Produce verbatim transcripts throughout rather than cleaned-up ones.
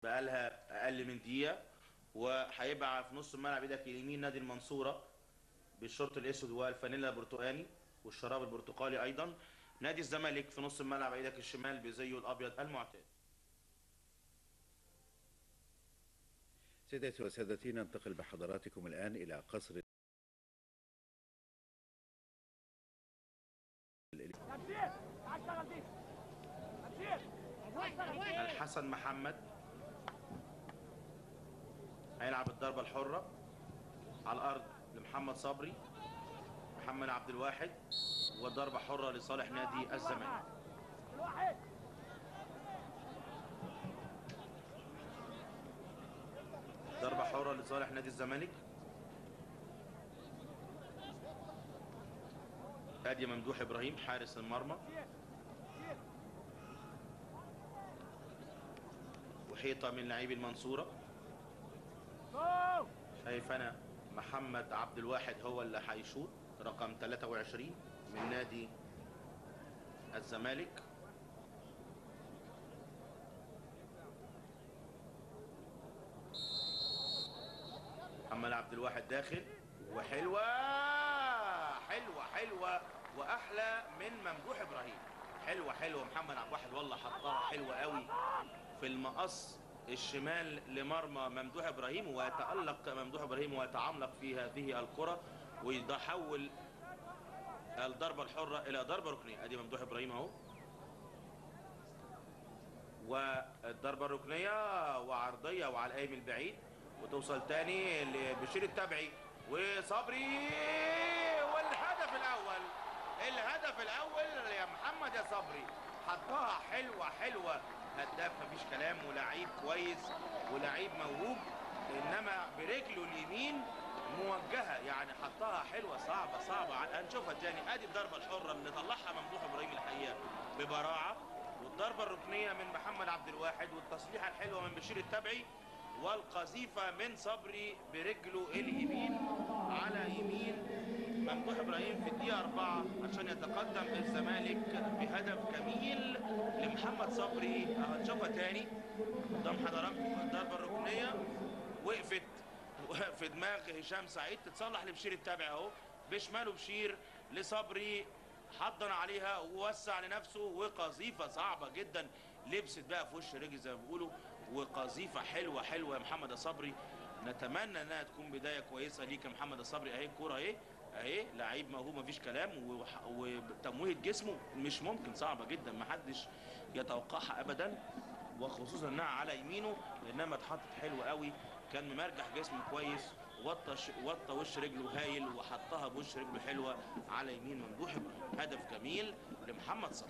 بقالها اقل من دقيقه، وهيبقى في نص الملعب ايدك اليمين نادي المنصوره بالشورت الاسود والفانيلا البرتقاني والشراب البرتقالي ايضا. نادي الزمالك في نص الملعب ايدك الشمال بزيه الابيض المعتاد. سيداتي وسادتي، ننتقل بحضراتكم الآن إلى قصر الحسن محمد هيلعب الضربة الحرة على الأرض لمحمد صبري. محمد عبد الواحد، وضربة حرة لصالح نادي الزمالك. ضربة حرة لصالح نادي الزمالك. ادي ممدوح ابراهيم حارس المرمى، وحيطة من لاعبي المنصورة. شايف انا محمد عبد الواحد هو اللي هيشوط، رقم ثلاثة وعشرين من نادي الزمالك. محمد عبد الواحد داخل، وحلوة حلوة حلوة واحلى من ممدوح ابراهيم. حلوة حلوة محمد عبد الواحد، والله حطها حلوة قوي في المقص الشمال لمرمى ممدوح ابراهيم، ويتألق ممدوح ابراهيم ويتعملق في هذه الكرة ويحول الضربة الحرة الى ضربة ركنية. ادي ممدوح ابراهيم اهو، والضربة الركنية وعرضية وعلى القايم البعيد، وتوصل تاني لبشير التبعي وصبري، والهدف الاول. الهدف الاول يا محمد يا صبري، حطها حلوة حلوة. هداف مفيش كلام، ولاعيب كويس ولاعيب موهوب، انما برجله اليمين موجهه، يعني حطها حلوه صعبه صعبه. هنشوفها تاني. ادي الضربه الحره اللي طلعها ممدوح ابراهيم الحقيقه ببراعه، والضربه الركنيه من محمد عبد الواحد، والتصليحه الحلوه من بشير التبعي، والقذيفه من صبري برجله اليمين على يمين ممدوح ابراهيم في الدقيقه أربعة عشان يتقدم الزمالك بهدف جميل لمحمد صبري. هنشوفها تاني قدام حضراتكم. الضربه الركنيه وقفت في دماغ هشام سعيد، تتصلح لبشير التابع اهو، بشماله بشير لصبري، حضن عليها ووسع لنفسه، وقذيفه صعبه جدا لبست بقى في وش رجل زي ما بيقولوا، وقذيفه حلوه حلوه يا محمد يا صبري. نتمنى انها تكون بدايه كويسه ليك يا محمد يا صبري. اهي الكوره اهي اهي، لعيب موهوب مفيش كلام، وتمويه جسمه مش ممكن، صعبه جدا محدش يتوقعها ابدا، وخصوصا انها على يمينه لانها اتحطت حلوه قوي. كان ممرجح جسمه كويس، وطى وطى وش رجله هايل، وحطها بوش رجله حلوه على يمين ممدوح ابراهيم. هدف جميل لمحمد صبري.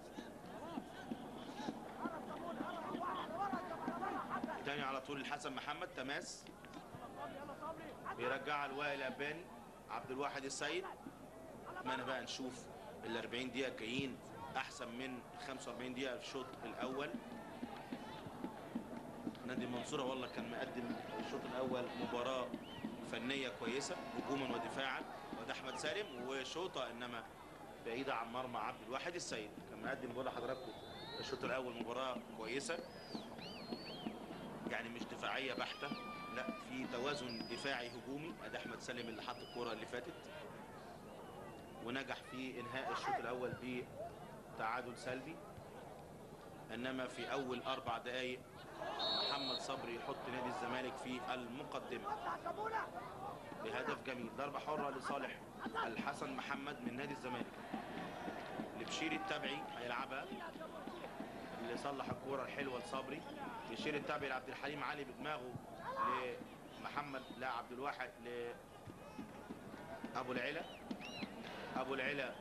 تاني على طول الحسن محمد، تماس بيرجعها لوائل اباني. عبد الواحد السيد، اتمنى بقى نشوف ال أربعين دقيقه الجايين احسن من ال خمسة وأربعين دقيقه في الشوط الاول. نادي المنصورة والله كان مقدم الشوط الاول مباراة فنية كويسة هجوما ودفاعا، وده احمد سالم وشوطة انما بعيدة عن مرمى عبد الواحد السيد. كان مقدم بقول لحضراتكم الشوط الاول مباراة كويسة، يعني مش دفاعية بحتة، لا في توازن دفاعي هجومي. ادي احمد سالم اللي حط الكرة اللي فاتت، ونجح في انهاء الشوط الاول بتعادل سلبي. انما في اول اربع دقائق محمد صبري يحط نادي الزمالك في المقدمة بهدف جميل. ضربة حرة لصالح الحسن محمد من نادي الزمالك، لبشير التبعي هيلعبها، اللي صلح الكورة الحلوة لصبري. بشير التبعي لعبد الحليم علي بدماغه لمحمد، لا عبد الواحد لأبو العلا. أبو العلا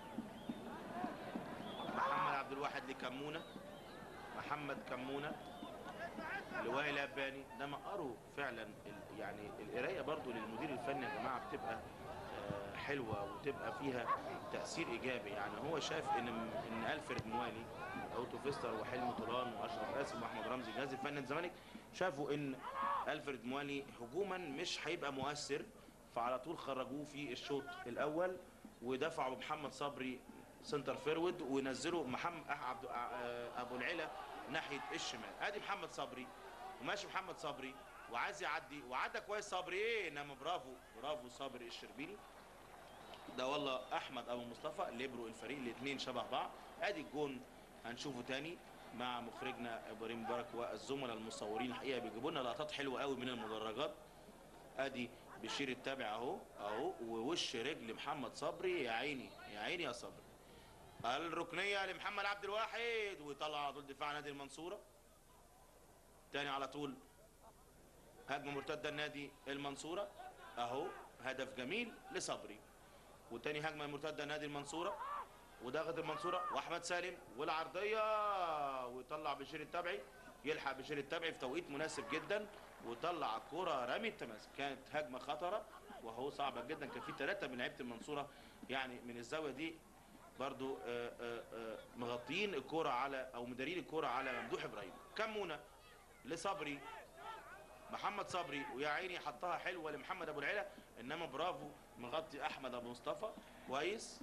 محمد عبد الواحد لكمونة، محمد كمونة لوائل اباني. ده مقره فعلا، يعني القرايه برضو للمدير الفني يا جماعه بتبقى حلوه وتبقى فيها تاثير ايجابي. يعني هو شاف ان ان الفريد موالي اوتو فيستر وحلمي طولان واشرف قاسم واحمد رمزي جهاز الفني الزمالك شافوا ان الفريد موالي هجوما مش هيبقى مؤثر، فعلى طول خرجوه في الشوط الاول ودفعوا بمحمد صبري سنتر فيرود، ونزلوا محمد عبد ابو العلا ناحيه الشمال. ادي محمد صبري وماشي محمد صبري وعايز يعدي وعدى كويس صبري ايه، انما برافو برافو صبري الشربيني ده والله. احمد ابو مصطفى ليبرو الفريق، الاثنين شبه بعض. ادي الجون هنشوفه تاني مع مخرجنا ابراهيم مبارك والزملاء المصورين، الحقيقه بيجيبوا لنا لقطات حلوه قوي من المدرجات. ادي بشير التابع اهو اهو، ووش رجل محمد صبري، يا عيني يا عيني يا صبري. الركنيه لمحمد عبد الواحد، ويطلع على طول دفاع نادي المنصوره. تاني على طول هجمه مرتده لنادي المنصوره اهو، هدف جميل لصبري. وتاني هجمه مرتده نادي المنصوره، وضغط المنصوره واحمد سالم والعرضيه، ويطلع بشير التبعي، يلحق بشير التبعي في توقيت مناسب جدا وطلع الكره رمي التماس. كانت هجمه خطره وهو صعبه جدا، كان في ثلاثه من لعيبه المنصوره يعني من الزاويه دي برضو آآ آآ مغطيين الكره على او مدارين الكره على ممدوح ابراهيم. كمونه لصبري، محمد صبري ويا عيني حطها حلوه لمحمد ابو العلا، انما برافو مغطي احمد ابو مصطفى كويس.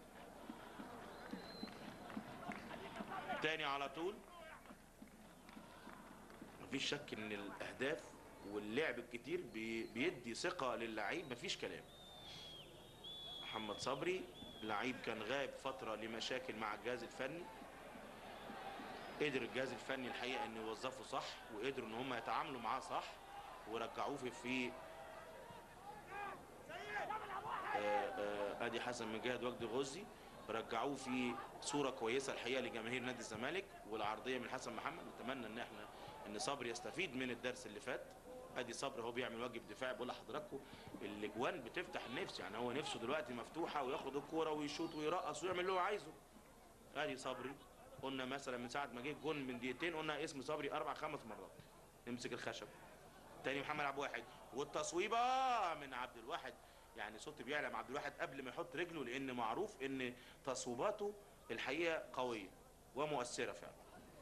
تاني على طول. مفيش شك ان الاهداف واللعب الكتير بيدي ثقه للعيب، مفيش كلام. محمد صبري لعيب كان غاب فتره لمشاكل مع الجهاز الفني، قدر الجهاز الفني الحقيقه انه يوظفه صح، وقدروا ان هم يتعاملوا معاه صح ورجعوه في في ادي حسن مجاهد وجدي غزي، رجعوه في صوره كويسه الحقيقه لجماهير نادي الزمالك. والعرضيه من حسن محمد، نتمنى ان احنا ان صبري يستفيد من الدرس اللي فات. ادي صبري هو بيعمل واجب دفاعي، بقول لحضراتكم الاجوان بتفتح النفس، يعني هو نفسه دلوقتي مفتوحه وياخد الكوره ويشوط ويرقص ويعمل اللي هو عايزه. ادي صبري، قلنا مثلا من ساعه ما جه الجون من دقيقتين قلنا اسم صبري اربع خمس مرات. نمسك الخشب تاني محمد عبد الواحد، والتصويبه من عبد الواحد، يعني صوت بيعلم عبد الواحد قبل ما يحط رجله، لان معروف ان تصويباته الحقيقه قويه ومؤثره فعلا.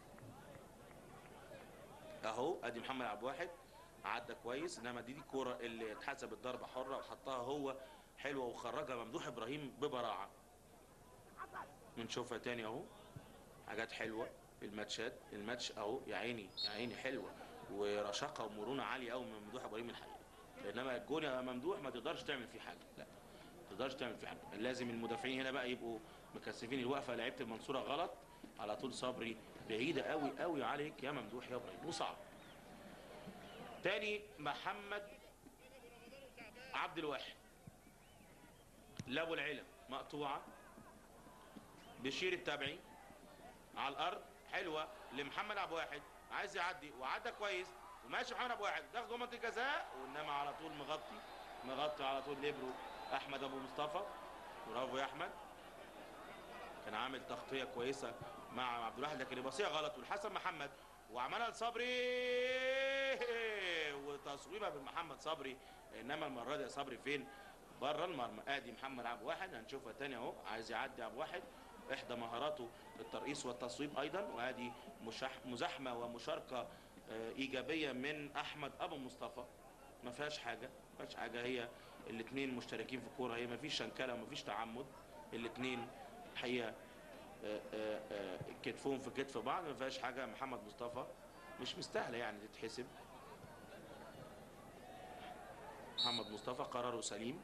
اهو ادي محمد عبد الواحد عدى كويس، انما دي دي الكوره اللي اتحسبت ضربه حره وحطها هو حلوه وخرجها ممدوح ابراهيم ببراعه. بنشوفها تاني اهو، حاجات حلوه في الماتشات، الماتش اهو يا عيني يا عيني حلوه ورشاقه ومرونه عاليه قوي من ممدوح ابراهيم الحقيقه. انما الجون يا ممدوح ما تقدرش تعمل فيه حاجه، لا ما تقدرش تعمل فيه حاجه. لازم المدافعين هنا بقى يبقوا مكثفين الوقفه. لعيبه المنصوره غلط على طول. صبري بعيده قوي قوي عليك يا ممدوح يا ابراهيم، وصعب. تاني محمد عبد الواحد لابو العلا، مقطوعه بشير التبعي على الارض، حلوه لمحمد عبد الواحد، عايز يعدي وعدى كويس وماشي محمد ابو واحد، داخل جوه منطقه الجزاء، وانما على طول مغطي مغطي على طول ليبرو احمد ابو مصطفى. برافو يا احمد، كان عامل تغطيه كويسه مع عبد الواحد لكن البصيه غلط، والحسن محمد وعملها لصبري وتصويبها من محمد صبري، انما المره دي صبري فين؟ بره المرمى. ادي محمد عبد الواحد هنشوفها تاني اهو، عايز يعدي عبد الواحد، احدى مهاراته الترقيص والتصويب ايضا. وادي مزاحمه ومشاركه ايجابيه من احمد ابو مصطفى، ما فيهاش حاجه ما فيهاش حاجه، هي الاثنين مشتركين في الكوره، هي ما فيش شنكله وما فيش تعمد، الاثنين الحقيقه كتفهم في كتف بعض، ما فيهاش حاجه. محمد مصطفى مش مستاهله يعني تتحسب. محمد مصطفى قراره سليم.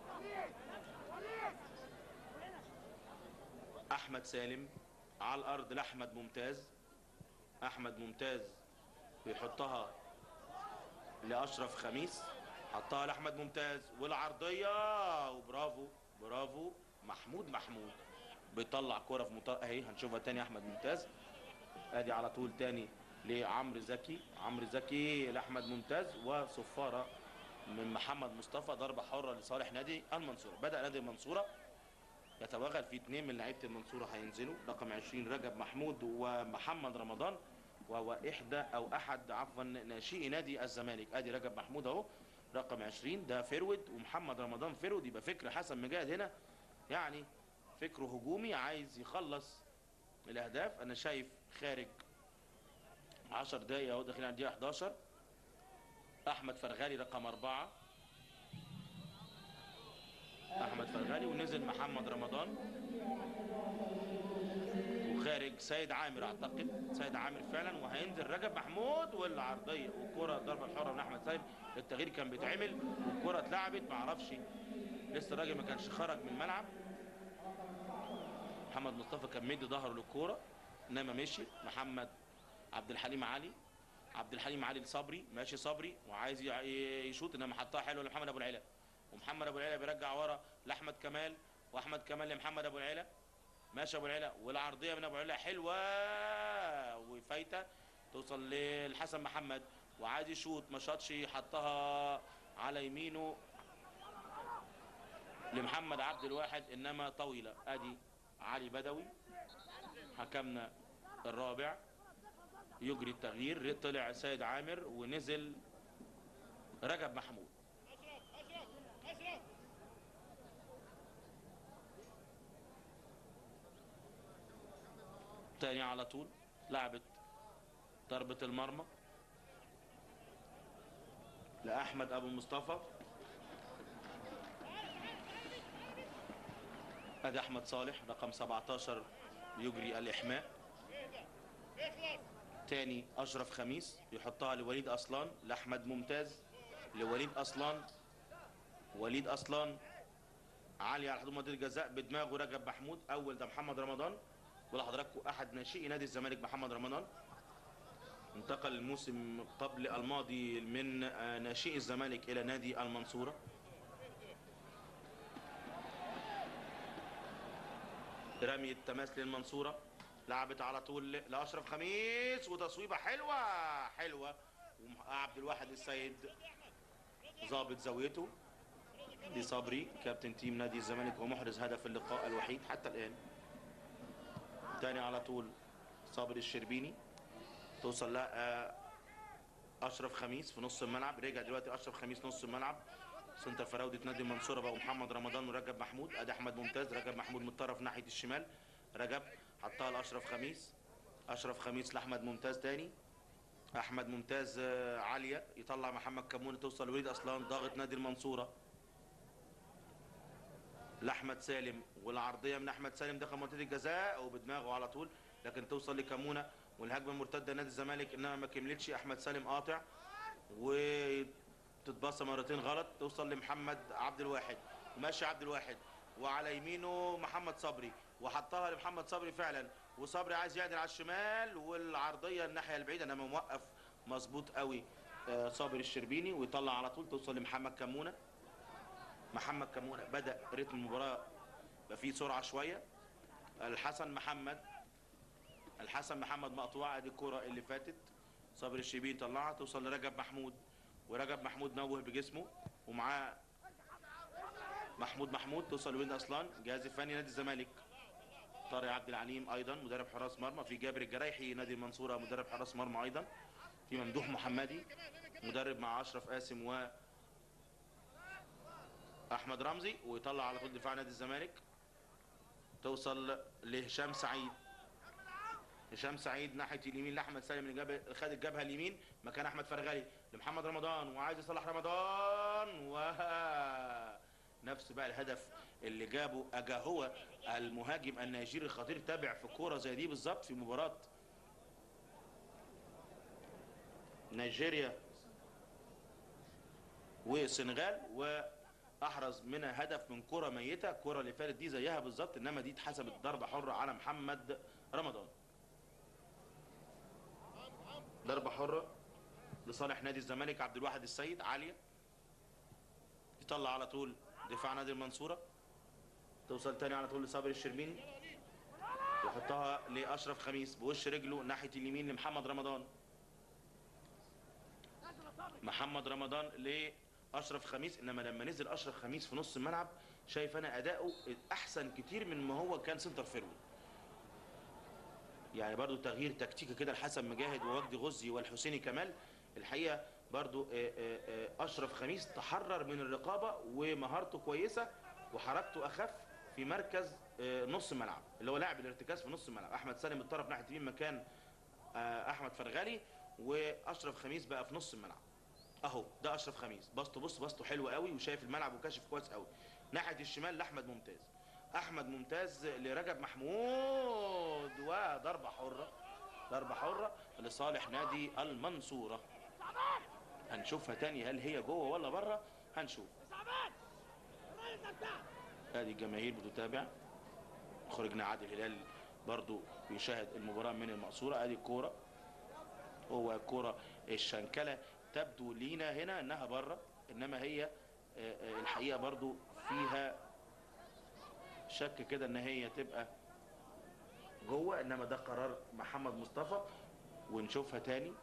احمد سالم على الارض لاحمد ممتاز، احمد ممتاز بيحطها لاشرف خميس، حطها لاحمد ممتاز والعرضيه، وبرافو برافو محمود محمود بيطلع كرة في منطقه اهي، هنشوفها تاني احمد ممتاز. ادي على طول تاني لعمرو زكي، عمرو زكي لاحمد ممتاز، وصفاره من محمد مصطفى، ضربه حره لصالح نادي المنصوره. بدا نادي المنصوره يتوغل في اثنين من لعيبه المنصوره هينزلوا، رقم عشرين رجب محمود ومحمد رمضان، وهو احدى او احد عفوا ناشئي نادي الزمالك. ادي رجب محمود اهو رقم عشرين، ده فيرود، ومحمد رمضان فيرود. يبقى فكر حسن مجاهد هنا يعني فكره هجومي، عايز يخلص الاهداف. انا شايف خارج عشر دقايق اهو، داخلين على الدقيقه احداشر. احمد فرغالي رقم اربعه، احمد فرغالي، ونزل محمد رمضان، خارج سيد عامر، اعتقد سيد عامر فعلا، وهينزل رجب محمود والعرضيه والكره الضربه الحره من احمد سالم. التغيير كان بيتعمل والكره اتلعبت، ما اعرفش لسه الراجل ما كانش خرج من الملعب. محمد مصطفى كان مدي ظهره للكوره انما مشي. محمد عبد الحليم علي، عبد الحليم علي لصبري، ماشي صبري وعايز يشوط انما حطها حلوه لمحمد ابو العلا، ومحمد ابو العلا بيرجع ورا لاحمد كمال، واحمد كمال لمحمد ابو العلا، ماشي ابو العلا والعرضيه من ابو العلا حلوه وفايته توصل للحسن محمد وعايز يشوط ما شاطش، حطها على يمينه لمحمد عبد الواحد انما طويله. ادي علي بدوي حكمنا الرابع يجري التغيير، طلع سيد عامر ونزل رجب محمود. تاني على طول لعبت ضربة المرمى لأحمد أبو مصطفى. ادي احمد صالح رقم سبعتاشر يجري الاحماء. تاني اشرف خميس يحطها لوليد اصلان لاحمد ممتاز لوليد اصلان، وليد اصلان عالي على حدود منطقه الجزاء بدماغه رجب محمود. اول ده محمد رمضان، ولحضراتكم احد ناشئي نادي الزمالك محمد رمضان، انتقل الموسم قبل الماضي من ناشئي الزمالك الى نادي المنصوره. رمي التماس للمنصوره، لعبت على طول لاشرف خميس وتصويبه حلوه حلوه، وعبد الواحد السيد ظابط زاويته. دي صبري كابتن تيم نادي الزمالك ومحرز هدف اللقاء الوحيد حتى الان. تاني على طول صابر الشربيني، توصل لها اشرف خميس في نص الملعب. رجع دلوقتي اشرف خميس نص الملعب، سنتر فراوده نادي المنصوره بقى محمد رمضان ورجب محمود. ادي احمد ممتاز، رجب محمود من الطرف ناحيه الشمال، رجب حطها لاشرف خميس، اشرف خميس لاحمد ممتاز تاني، احمد ممتاز عاليه يطلع محمد كمونه، توصل لوليد اصلان ضاغط نادي المنصوره لاحمد سالم، والعرضيه من احمد سالم داخل منطقه الجزاء وبدماغه على طول، لكن توصل لكمونه والهجمه المرتده نادي الزمالك انما ما كملتش. احمد سالم قاطع وتتباصى مرتين غلط، توصل لمحمد عبد الواحد وماشي عبد الواحد وعلى يمينه محمد صبري وحطها لمحمد صبري فعلا، وصبري عايز يعدل على الشمال والعرضيه الناحيه البعيده انما موقف مظبوط قوي صابر الشربيني ويطلع على طول، توصل لمحمد كمونه. محمد كمونه بدا رتم المباراه بقى فيه سرعه شويه. الحسن محمد، الحسن محمد مقطوعه، ادي الكره اللي فاتت صابر الشربيني طلعها توصل لرجب محمود، ورجب محمود نوه بجسمه ومعاه محمود محمود، توصل لوليد اصلان. جهاز الفني نادي الزمالك طارق عبد العليم ايضا مدرب حراس مرمى، في جابر الجرايحي نادي المنصوره مدرب حراس مرمى ايضا، في ممدوح محمدي مدرب مع اشرف قاسم و احمد رمزي، ويطلع على طول دفاع نادي الزمالك، توصل لهشام سعيد. هشام سعيد ناحيه اليمين لاحمد سالم اللي جاب خد الجبهه اليمين مكان احمد فرغلي لمحمد رمضان وعايز يصلح رمضان، و نفس بقى الهدف اللي جابه اجاهوا المهاجم النيجيري الخطير، تابع في كوره زي دي بالظبط في مباراه نيجيريا والسنغال، واحرز منها هدف من كره ميته. الكره اللي فاتت دي زيها بالظبط انما دي اتحسبت ضربه حره على محمد رمضان. ضربه حره لصالح نادي الزمالك. عبد الواحد السيد عاليه يطلع على طول دفاع نادي المنصوره، توصل تاني على طول لصابر الشربيني يحطها لاشرف خميس بوش رجله ناحيه اليمين لمحمد رمضان. محمد رمضان لاشرف خميس، انما لما نزل اشرف خميس في نص الملعب شايف انا اداؤه احسن كتير من ما هو كان سنتر فيرود. يعني برضو تغيير تكتيكي كده لحسن مجاهد ووجدي غزي والحسيني كمال. الحقيقه برضو اشرف خميس تحرر من الرقابه ومهارته كويسه وحركته اخف في مركز نص الملعب اللي هو لاعب الارتكاز في نص الملعب. احمد سالم الطرف ناحيه اليمين مكان احمد فرغلي، واشرف خميس بقى في نص الملعب. اهو ده اشرف خميس بسطه، بص بسطه حلو قوي وشايف الملعب وكاشف كويس قوي. ناحيه الشمال لاحمد ممتاز، احمد ممتاز لرجب محمود، وضربه حره، ضربه حره لصالح نادي المنصوره. هنشوفها تاني، هل هي جوه ولا بره؟ هنشوف. ادي الجماهير بتتابع، خرجنا عادل هلال برضو بيشاهد المباراه من المقصوره. ادي الكوره، هو الكوره الشنكله تبدو لينا هنا انها بره، انما هي الحقيقه برضو فيها شك كده ان هي تبقى جوه، انما ده قرار محمد مصطفى. ونشوفها تاني.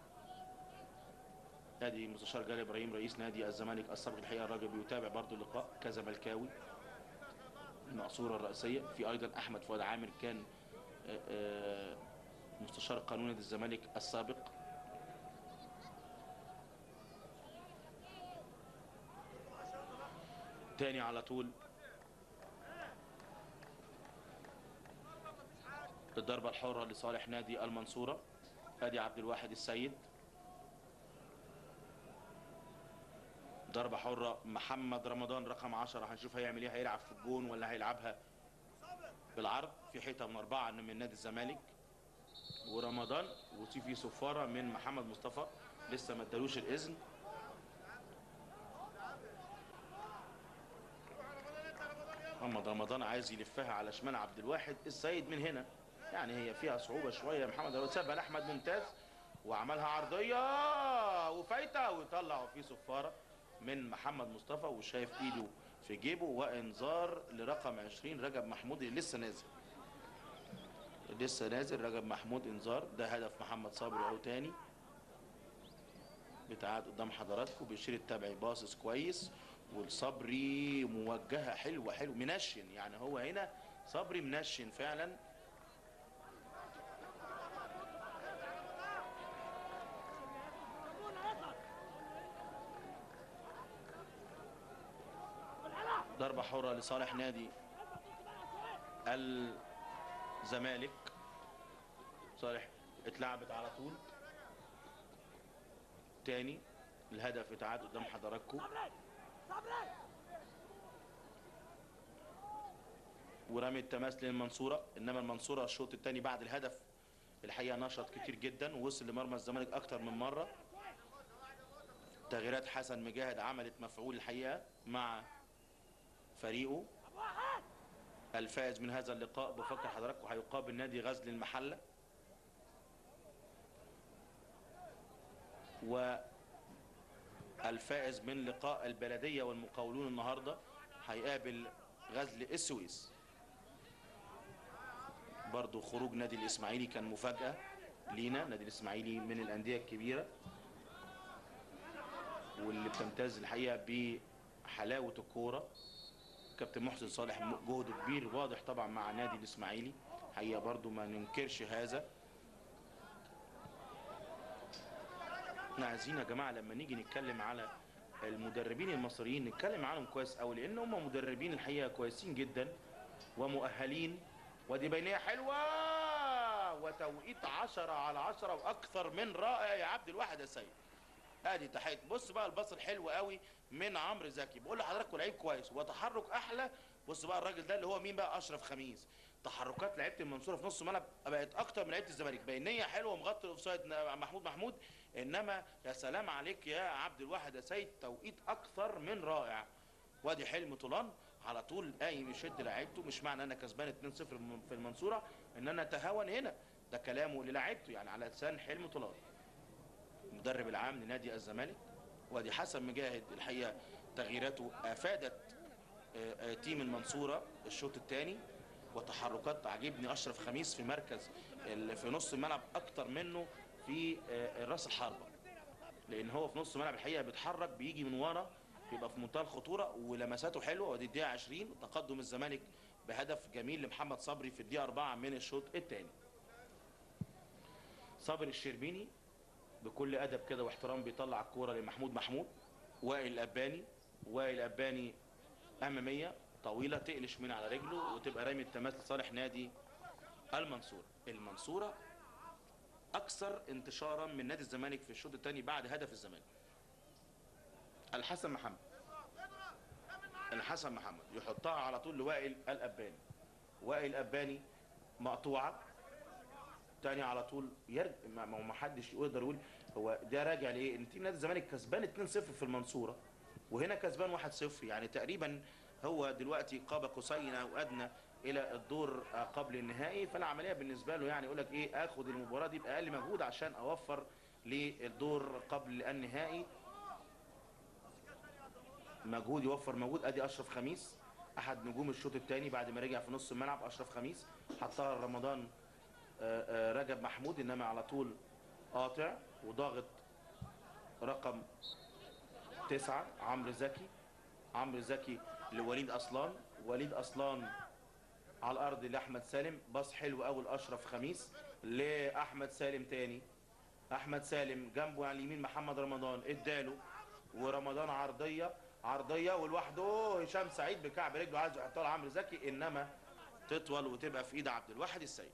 ادي مستشار جلال ابراهيم رئيس نادي الزمالك السابق، الحقيقه الراجل بيتابع برضو اللقاء كزملكاوي. المقصوره الرئيسيه في ايضا احمد فؤاد عامر، كان مستشار قانون نادي الزمالك السابق. تاني على طول الضربة الحرة لصالح نادي المنصورة. ادي عبد الواحد السيد، ضربة حرة محمد رمضان رقم عشرة. هنشوف هيعمل ايه، هيلعب في الجون ولا هيلعبها بالعرض في حيطة من أربعة من نادي الزمالك. ورمضان وفي في صفارة من محمد مصطفى، لسه ما ادالوش الإذن. محمد رمضان عايز يلفها على شمال عبد الواحد السيد من هنا، يعني هي فيها صعوبة شوية. محمد رمضان سابها لأحمد ممتاز وعملها عرضية وفايتة، ويطلعوا في صفارة من محمد مصطفى وشايف ايده في جيبه. وانذار لرقم عشرين رجب محمود اللي لسه نازل، لسه نازل رجب محمود، انذار. ده هدف محمد صابري اهو تاني بتاعت قدام حضراتكم. بيشير التبعي باصص كويس، والصبري موجهه حلوه حلو منشن، يعني هو هنا صبري منشن فعلا. ضربه حره لصالح نادي الزمالك. صالح اتلعبت على طول تاني، الهدف اتعاد قدام حضراتكم. ورمي التماس للمنصوره، انما المنصوره الشوط الثاني بعد الهدف الحقيقه نشط كتير جدا، ووصل لمرمى الزمالك اكتر من مره. تغييرات حسن مجاهد عملت مفعول الحقيقه مع فريقه. الفائز من هذا اللقاء بفكر حضراتكم هيقابل نادي غزل المحله، والفائز من لقاء البلديه والمقاولون النهارده هيقابل غزل السويس. برضو خروج نادي الاسماعيلي كان مفاجاه لينا، نادي الاسماعيلي من الانديه الكبيره واللي بتمتاز الحقيقه بحلاوه الكوره. كابتن محسن صالح جهده كبير واضح طبعا مع نادي الاسماعيلي، حقيقه برضو ما ننكرش هذا. احنا عايزين يا جماعه لما نيجي نتكلم على المدربين المصريين نتكلم عنهم كويس قوي، لان هم مدربين الحقيقه كويسين جدا ومؤهلين. ودي بينيه حلوه وتوقيت عشرة على عشرة واكثر من رائع يا عبد الواحد يا سيد. ادي تحيه، بص بقى الباص الحلو قوي من عمرو زكي. بقول لحضراتكم لعيب كويس وتحرك احلى. بص بقى الراجل ده اللي هو مين بقى؟ اشرف خميس. تحركات لعيبه المنصوره في نص الملعب بقت اكتر من لعيبه الزمالك. بينيه حلوه مغطي الاوفسايد محمود محمود، انما يا سلام عليك يا عبد الواحد يا سيد، توقيت اكثر من رائع. وادي حلم طولان على طول قايم يشد لعيبته. مش معنى انا كسبان اتنين صفر في المنصوره ان انا اتهاون هنا، ده كلامه للاعيبته يعني على لسان حلم طولان المدرب العام لنادي الزمالك. وادي حسن مجاهد الحقيقه تغييراته افادت تيم المنصوره الشوط الثاني، وتحركات عجبني اشرف خميس في مركز في نص الملعب اكتر منه في راس الحربه، لان هو في نص الملعب الحقيقه بيتحرك بيجي من ورا، بيبقى في منتهى الخطوره ولمساته حلوه. ودي الدقيقه عشرين تقدم الزمالك بهدف جميل لمحمد صبري في الدقيقه أربعة من الشوط الثاني. صابر الشربيني بكل ادب كده واحترام بيطلع الكوره لمحمود محمود. وائل الاباني، وائل الاباني اماميه طويله تقلش من على رجله وتبقى رامي التماس لصالح نادي المنصوره. المنصوره اكثر انتشارا من نادي الزمالك في الشوط الثاني بعد هدف الزمالك. الحسن محمد، الحسن محمد يحطها على طول لوائل الاباني. وائل اباني مقطوعه تاني على طول يرجع. ما ما حدش يقدر يقول هو ده راجع لايه؟ ان تيم نادي الزمالك كسبان اتنين صفر في المنصوره وهنا كسبان واحد صفر، يعني تقريبا هو دلوقتي قاب قوسين او ادنى الى الدور قبل النهائي. فالعمليه بالنسبه له يعني يقول لك ايه، اخد المباراه دي باقل مجهود عشان اوفر للدور قبل النهائي، مجهود يوفر مجهود. ادي اشرف خميس احد نجوم الشوط الثاني بعد ما رجع في نص الملعب. اشرف خميس حطها رمضان رجب محمود، انما على طول قاطع وضاغط رقم تسعة عمرو زكي. عمرو زكي لوليد اصلان، وليد اصلان على الارض لاحمد سالم، باص حلو قوي لاشرف خميس لاحمد سالم تاني. احمد سالم جنبه على اليمين محمد رمضان اداله، ورمضان عرضيه عرضيه ولوحده هشام سعيد بكعب رجله عايز يحطها لعمرو زكي، انما تطول وتبقى في ايد عبد الواحد السيد.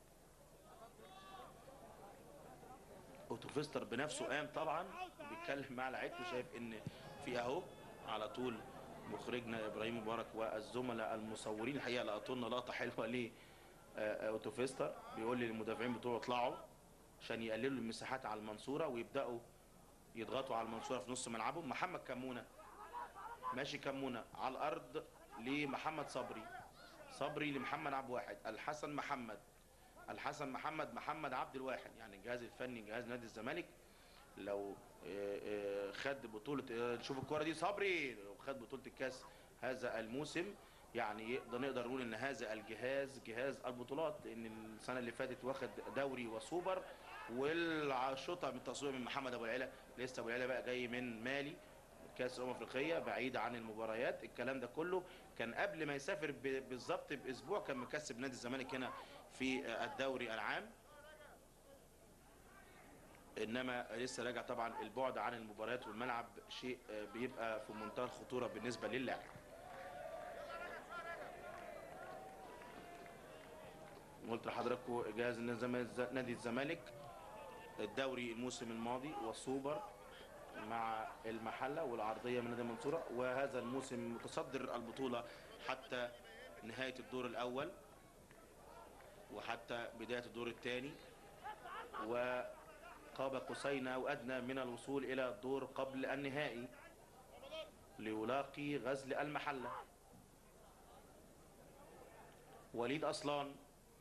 اوتوفيستر بنفسه قام طبعا بيتكلم مع لعيبته، شايف ان في اهو على طول مخرجنا ابراهيم مبارك والزملاء المصورين الحقيقه لقطوا لنا لقطه حلوه ليه اوتوفيستر بيقول للمدافعين بتوعه اطلعوا عشان يقللوا المساحات على المنصوره ويبداوا يضغطوا على المنصوره في نص ملعبهم. محمد كمونه ماشي، كمونه على الارض لمحمد صبري، صبري لمحمد عبد الواحد، الحسن محمد، الحسن محمد محمد عبد الواحد. يعني الجهاز الفني جهاز نادي الزمالك لو خد بطوله، نشوف الكره دي صبري لو خد بطوله الكاس هذا الموسم، يعني يقدر نقدر نقول ان هذا الجهاز جهاز البطولات، لان السنه اللي فاتت واخد دوري وسوبر، والشوطه من التصوير من محمد ابو العلا. لسه ابو العلا بقى جاي من مالي كاس الامم الافريقيه بعيد عن المباريات. الكلام ده كله كان قبل ما يسافر بالظبط باسبوع، كان مكسب نادي الزمالك هنا في الدوري العام، انما لسه راجع. طبعا البعد عن المباريات والملعب شيء بيبقى في منتهى الخطوره بالنسبه للاعب. قلت لحضراتكم جهاز نادي الزمالك الدوري الموسم الماضي والسوبر مع المحله والعرضيه من نادي المنصوره، وهذا الموسم متصدر البطوله حتى نهايه الدور الاول وحتى بدايه الدور الثاني، وقاب قوسين او ادنى من الوصول الى الدور قبل النهائي ليلاقي غزل المحله. وليد اصلان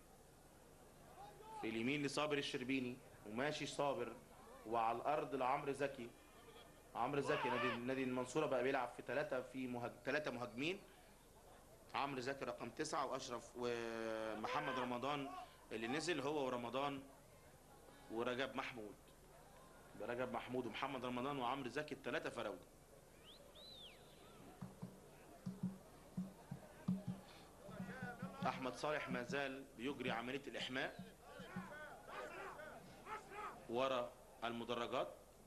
في اليمين لصابر الشربيني وماشي صابر، وعلى الارض لعمرو زكي. عمرو زكي نادي نادي المنصوره بقى بيلعب في ثلاثه في مهاج... ثلاثه مهاجمين، عمرو زكي رقم تسعة واشرف ومحمد رمضان اللي نزل هو ورمضان ورجب محمود، رجب محمود ومحمد رمضان وعمرو زكي الثلاثه فراوده. احمد صالح ما زال بيجري عمليه الاحماء ورا المدرجات،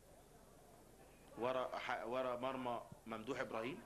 ورا ورا مرمى ممدوح ابراهيم.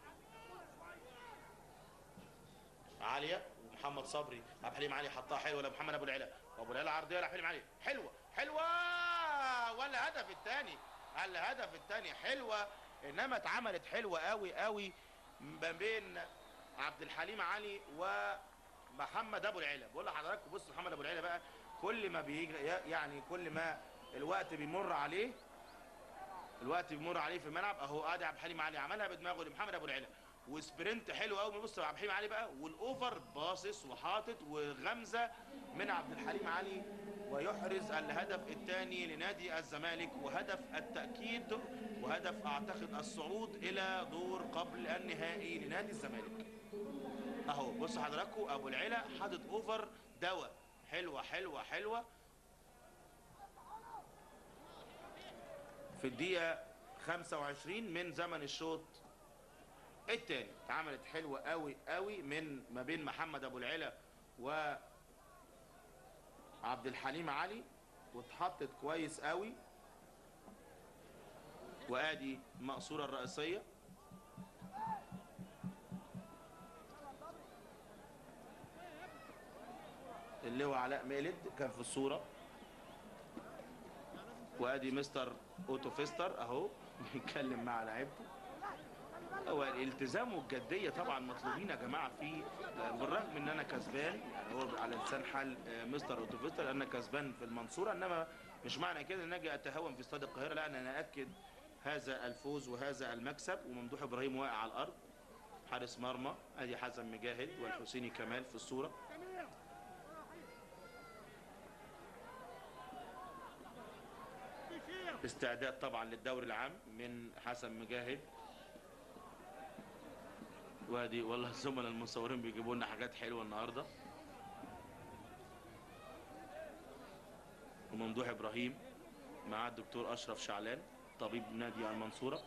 عاليه ومحمد صبري، عبد الحليم علي حطها حلوه لمحمد ابو العلا، وابو العلا عرضيه لعبد الحليم علي حلوه حلوه، والهدف الثاني الهدف الثاني حلوه، انما اتعملت حلوه قوي قوي ما بين عبد الحليم علي ومحمد ابو العلا. بقول لحضراتكم بص محمد ابو العلا بقى كل ما بيجي يعني كل ما الوقت بيمر عليه الوقت بيمر عليه في الملعب اهو. ادي عبد الحليم علي عملها بدماغه لمحمد ابو العلا وسبرنت حلو قوي. بص عبد الحليم علي بقى والاوفر باصص وحاطط وغمزه من عبد الحليم علي، ويحرز الهدف الثاني لنادي الزمالك، وهدف التاكيد وهدف اعتقد الصعود الى دور قبل النهائي لنادي الزمالك. اهو بص حضراتكم ابو العلا حاطط اوفر دواء حلوه حلوه حلوه في الدقيقه خمسة وعشرين من زمن الشوط الثاني. اتعملت حلوه قوي قوي من ما بين محمد ابو العلا وعبد الحليم علي واتحطت كويس قوي. وادي المقصوره الرئيسيه اللي هو علاء مالد كان في الصوره، وادي مستر اوتوفيستر اهو بيتكلم مع لعيبته. هو الالتزام والجديه طبعا مطلوبين يا جماعه فيه، بالرغم ان انا كسبان، يعني هو على لسان حال مستر اوتوفيستر انا كسبان في المنصوره، انما مش معنى كده ان اجي اتهاون في استاد القاهره، لا انا اكد هذا الفوز وهذا المكسب. وممدوح ابراهيم واقع على الارض، حارس مرمى ادي حسن مجاهد والحسيني كمال في الصوره. استعداد طبعا للدوري العام من حسن مجاهد. وادي والله الزملاء المصورين بيجيبوا لنا حاجات حلوه النهارده. وممدوح ابراهيم مع الدكتور اشرف شعلان طبيب نادي المنصوره.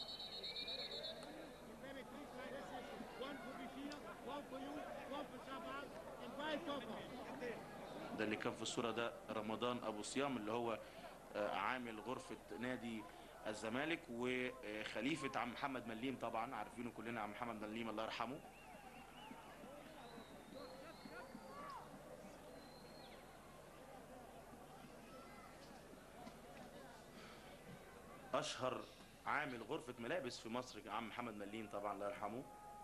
ده اللي كان في الصوره ده رمضان ابو صيام اللي هو عامل غرفه نادي الزمالك، وخليفه عم محمد مليم طبعا عارفينه كلنا، عم محمد مليم الله يرحمه. اشهر عامل غرفه ملابس في مصر عم محمد مليم طبعا الله يرحمه.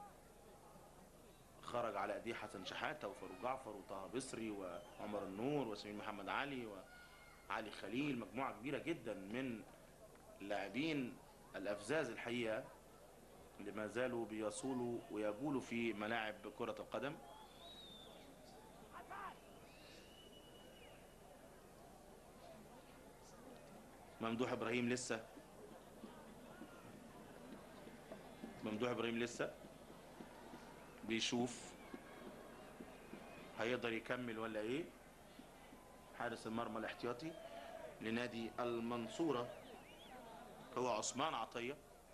خرج على ايديه حسن شحاته وفاروق جعفر وطه بصري وعمر النور وسمير محمد علي وعلي خليل، مجموعه كبيره جدا من اللاعبين الافزاز الحقيقه اللي ما زالوا بيصولوا ويجولوا في ملاعب كره القدم. ممدوح ابراهيم لسه ممدوح ابراهيم لسه بيشوف هيقدر يكمل ولا ايه. حارس المرمى الاحتياطي لنادي المنصورة هو عثمان عطية.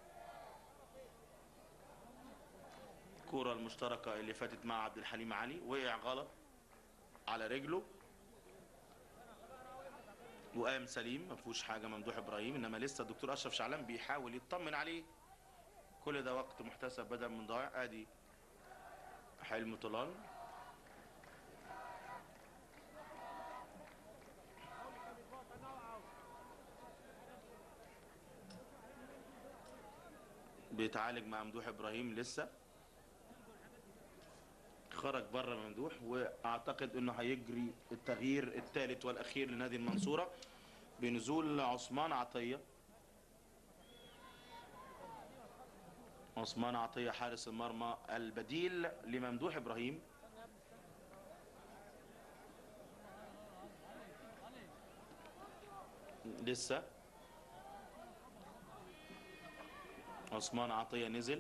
الكرة المشتركة اللي فاتت مع عبد الحليم علي، وقع غلط على رجله وقام سليم ما فيهوش حاجة ممدوح ابراهيم، انما لسه الدكتور اشرف شعلان بيحاول يطمن عليه. كل ده وقت محتسب بدل من ضايع. ادي حلم طولان بيتعالج مع ممدوح ابراهيم، لسه خرج بره ممدوح، واعتقد انه هيجري التغيير الثالث والاخير لنادي المنصورة بنزول عثمان عطية. عثمان عطية حارس المرمى البديل لممدوح ابراهيم. لسه عثمان عطية نزل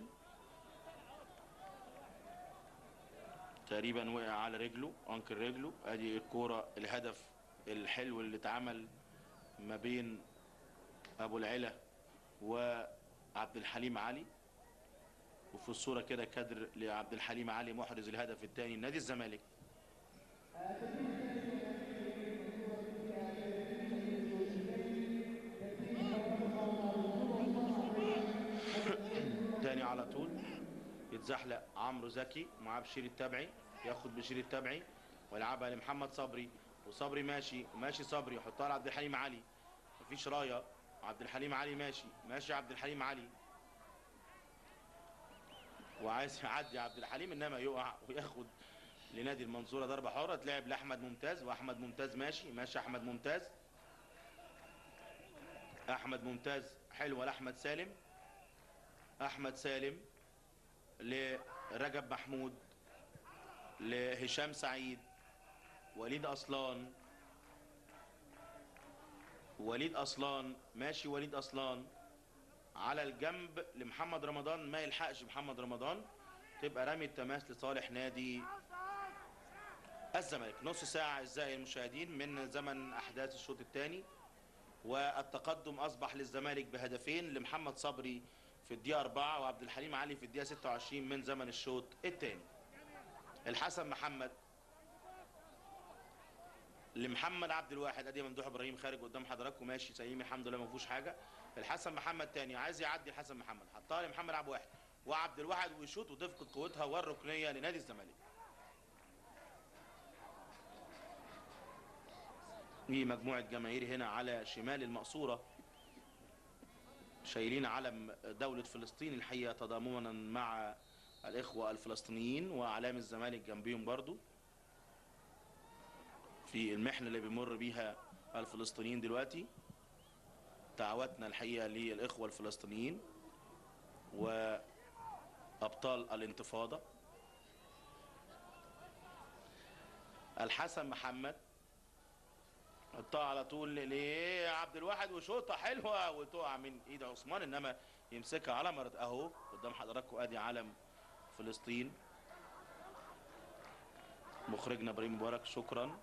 تقريبا، وقع على رجله انكل رجله. ادي الكوره الهدف الحلو اللي اتعمل ما بين ابو العلا وعبد الحليم علي، وفي الصوره كده كادر لعبد الحليم علي محرز الهدف الثاني لنادي الزمالك. تاني على طول يتزحلق عمرو زكي معاه بشير التبعي، ياخد بشير التبعي ويلعبها لمحمد صبري، وصبري ماشي ماشي صبري يحطها لعبد الحليم علي، مفيش رايه. عبد الحليم علي ماشي ماشي عبد الحليم علي وعايز يعدي عبد الحليم، انما يقع وياخد لنادي المنصوره ضربه حره. تلعب لاحمد ممتاز، واحمد ممتاز ماشي ماشي احمد ممتاز احمد ممتاز حلوه لاحمد سالم. احمد سالم لرجب محمود لهشام سعيد، وليد اصلان وليد اصلان ماشي وليد اصلان على الجنب لمحمد رمضان، ما يلحقش محمد رمضان، تبقى رمي التماس لصالح نادي الزمالك. نص ساعة أعزائي المشاهدين من زمن أحداث الشوط الثاني، والتقدم أصبح للزمالك بهدفين لمحمد صبري في الدقيقة أربعة وعبد الحليم علي في الدقيقة ستة وعشرين من زمن الشوط الثاني. الحسن محمد لمحمد عبد الواحد، ادي ممدوح ابراهيم خارج قدام حضراتكم ماشي سليم الحمد لله ما فيهوش حاجه. الحسن محمد تاني عايز يعدي، الحسن محمد حطها لمحمد عبد الواحد وعبد الواحد ويشوط وتفقد قوتها والركنيه لنادي الزمالك. في مجموعه جماهير هنا على شمال المقصوره شايلين علم دولة فلسطين الحقيقة تضامنا مع الإخوة الفلسطينيين، وأعلام الزمالك جنبيهم برضو في المحنة اللي بيمر بيها الفلسطينيين دلوقتي. دعواتنا الحقيقة للإخوة الفلسطينيين وأبطال الانتفاضة. الحسن محمد حطها على طول لعبد الواحد، وشوطة حلوة وتقع من ايد عثمان، انما يمسكها على مرت. اهو قدام حضراتكم ادي علم فلسطين. مخرجنا ابراهيم مبارك شكرا،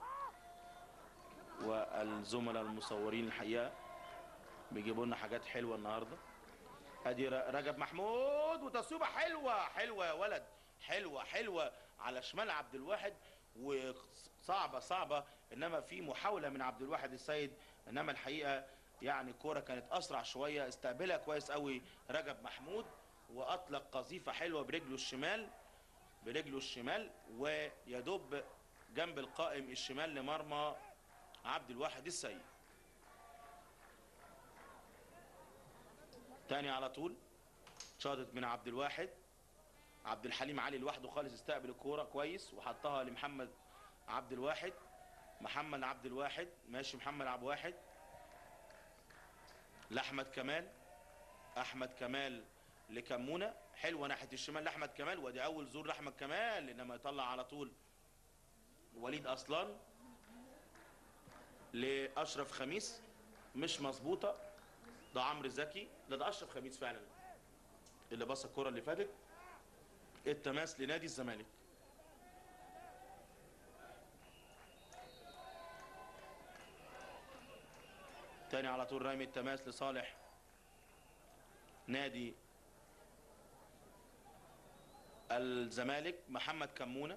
والزملاء المصورين الحقيقة بيجيبوا لنا حاجات حلوة النهارده. ادي رجب محمود وتصويبة حلوة حلوة يا ولد، حلوة حلوة على شمال عبد الواحد، وصعبة صعبة، انما في محاولة من عبد الواحد السيد، انما الحقيقة يعني الكورة كانت اسرع شوية، استقبلها كويس قوي رجب محمود، واطلق قذيفة حلوة برجله الشمال برجله الشمال ويدب جنب القائم الشمال لمرمى عبد الواحد السيد. تاني على طول شاطت من عبد الواحد، عبد الحليم علي لوحده خالص استقبل الكوره كويس وحطها لمحمد عبد الواحد. محمد عبد الواحد ماشي، محمد عبد الواحد لاحمد كمال، احمد كمال لكمونه، حلوه ناحيه الشمال لاحمد كمال، ودي اول زور لاحمد كمال، انما يطلع على طول وليد اصلان لاشرف خميس، مش مظبوطه، ده عمرو زكي، لا ده اشرف خميس فعلا اللي بص الكره اللي فاتت. التماس لنادي الزمالك. تاني على طول رامي التماس لصالح نادي الزمالك. محمد كمونه